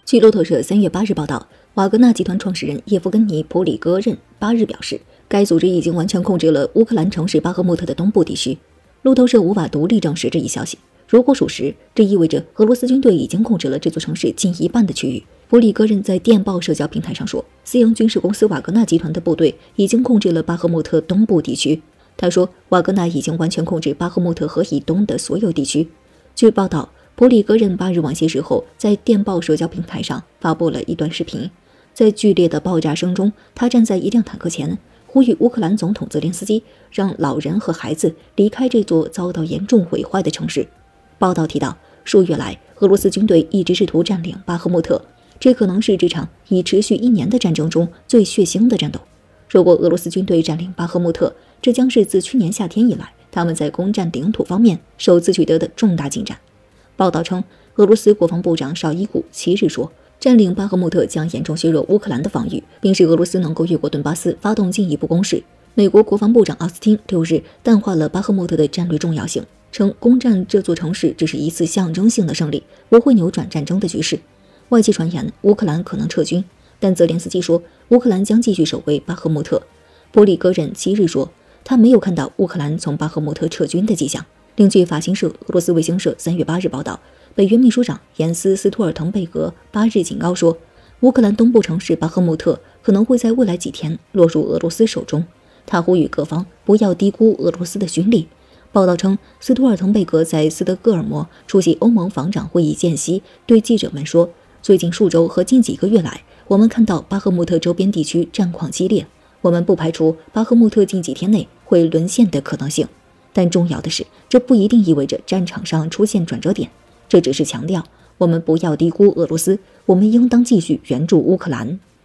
据路透社3月8日报道，瓦格纳集团创始人叶夫根尼·普里戈任8日表示，该组织已经完全控制了乌克兰城市巴赫穆特的东部地区。路透社无法独立证实这一消息。如果属实，这意味着俄罗斯军队已经控制了这座城市近一半的区域。普里戈任在电报社交平台上说，私营军事公司瓦格纳集团的部队已经控制了巴赫穆特东部地区。他说，瓦格纳已经完全控制巴赫穆特河以东的所有地区。据报道，普里戈任8日晚些时候在电报社交平台上发布了一段视频，在剧烈的爆炸声中，他站在一辆坦克前，呼吁乌克兰总统泽连斯基让老人和孩子离开这座遭到严重毁坏的城市。报道提到，数月来，俄罗斯军队一直试图占领巴赫穆特，这可能是这场已持续1年的战争中最血腥的战斗。如果俄罗斯军队占领巴赫穆特，这将是自去年夏天以来他们在攻占领土方面首次取得的重大进展。报道称，俄罗斯国防部长绍伊古7日说，占领巴赫穆特将严重削弱乌克兰的防御，并使俄罗斯能够越过顿巴斯发动进一步攻势。美国国防部长奥斯汀6日淡化了巴赫穆特的战略重要性，称攻占这座城市只是一次象征性的胜利，不会扭转战争的局势。外界传言乌克兰可能撤军，但泽连斯基说乌克兰将继续守卫巴赫穆特。普里戈任7日说，他没有看到乌克兰从巴赫穆特撤军的迹象。另据法新社、俄罗斯卫星社3月8日报道，北约秘书长延斯·斯托尔滕贝格8日警告说，乌克兰东部城市巴赫穆特可能会在未来几天落入俄罗斯手中。他呼吁各方不要低估俄罗斯的军力。报道称，斯托尔滕贝格在斯德哥尔摩出席欧盟防长会议间隙对记者们说，最近数周和近几个月来，我们看到巴赫穆特周边地区战况激烈，我们不排除巴赫穆特近几天内会沦陷的可能性。但重要的是，这不一定意味着战场上出现转折点，这只是强调我们不要低估俄罗斯，我们应当继续援助乌克兰。